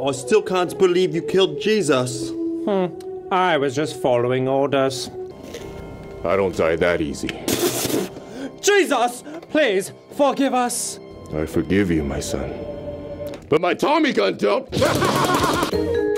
I still can't believe you killed Jesus. I was just following orders. I don't die that easy. Jesus, please, forgive us. I forgive you, my son. But my Tommy gun don't.